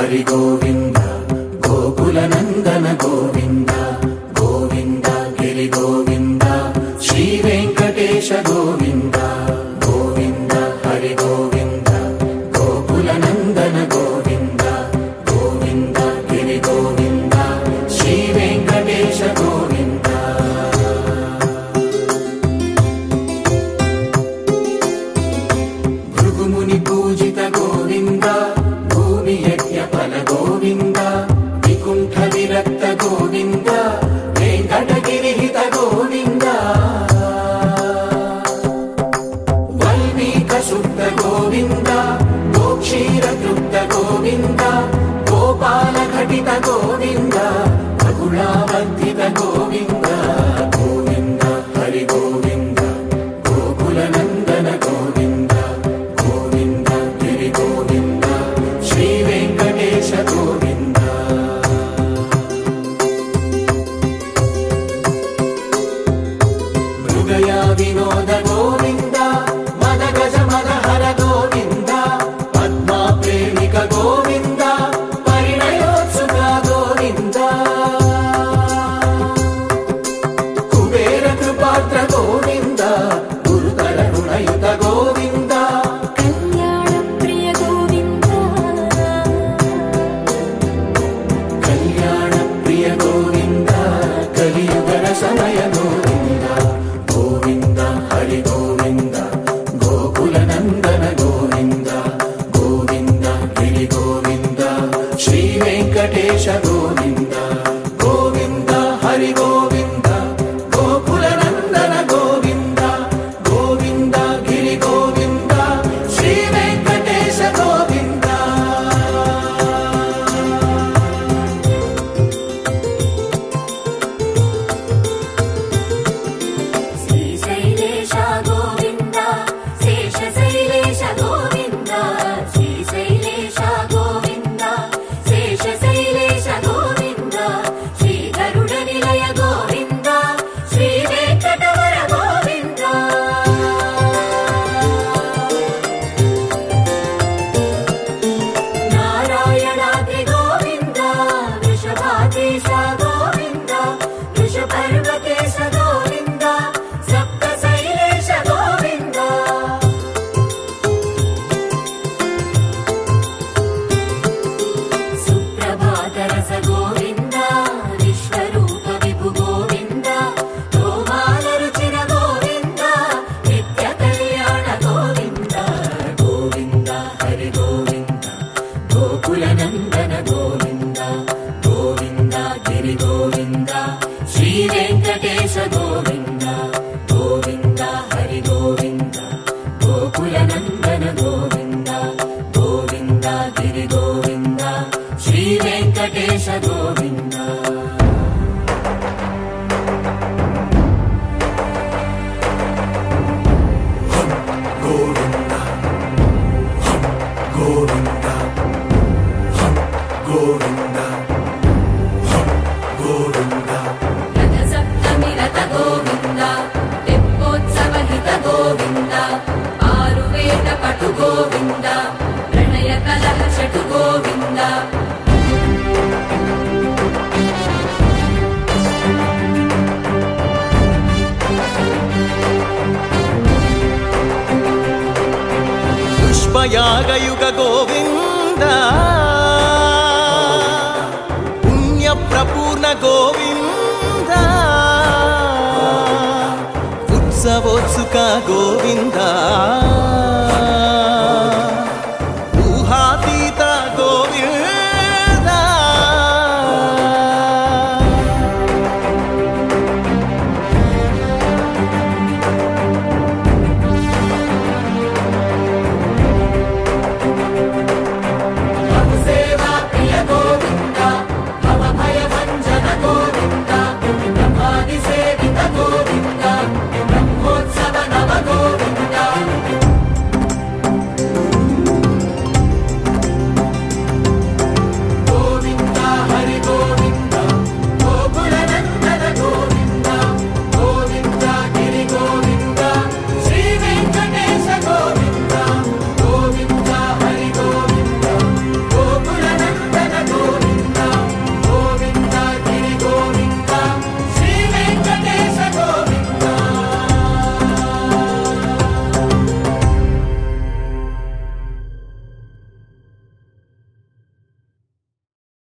हरि गोविंद गोकुल नंदन गोविंद गोविंद गिरि गोविंद श्री वेंकटेश गोविंद गोविंद हरि गोविंद गोकुल नंदन गोविंद गोविंद गिरि गोविंद श्री वेंकटेश गोविंद भृगुमुनि पूजित गोविंद भूमि यज्ञ फल गोविंद विकुंठ विरक्त गोविंद वेंकटगिरिहित गोविंद वल्मीक शुद्ध गोविंद गोक्षीर तृप्त गोविंद गोपाल घटित गोविंद रघुणावर्धित गोविंद गोविंद हरि गोविंद गोकुल नंदन गोविंद गोविंद गिरि गोविंद श्री वेंकटेश गोविंद मृगया विनोद गोविंद मद गज मदहर गोविंद पद्मा प्रेमिक गोविंद परिणयोत्सुक गोविंद कुबेर कृपात्र गोविंद गुरुतर ऋणयुत गोविंद कल्याण प्रिय गोविंद कल्याण प्रिय गोविंद कलियुगर समय गोविंद गोविंद हरि गोविंद गोकुल नंदन गोविंद गोविंद गिरि गोविंद श्री वेंकटेश गोविंद गोविंद हरि गोविंद गोकुल नंदन गोविंद गोविंद गिरि गोविंद श्री वेंकटेश गोविंद श्रीशैलेश गोविंद शेषशैलेश गोविंद श्रीशैलेश गोविंद शेषशैलेश गोविंद श्रीगरुडनिलय गोविंद श्रीवेंकटवर गोविंद नारायणाद्रि गोविंद वृषभाधीश गोविंद वृषपर्वतेश गोविंद सप्तशैलेश गोविंद सुप्रभातरस गोविंद विश्वरूप विभु गोविंद गोमालरुचिर गोविंद नित्य कल्याण गोविंद गोविंद हरि गोविंद गोकुल नंदन गोविंद गोविंद गिरि गोविंद श्री वेंकटेश गोविंद गोविंद हरि गोविंद गोकुल नंदन गोविंद गोविंद गिरि गोविंद श्री वेंकटेश गोविंद गोविंद गोविंद गोविंद गोविंद रथसप्तमि रथ गोविंद तेप्पोत्सवहित गोविंद आरुवेद पटु गोविंद प्रणय कलह शटु गोविंद पुष्पयागयुग गोविंद पुण्यप्रपूर्ण गोविंद उत्सवोत्सुक गोविंद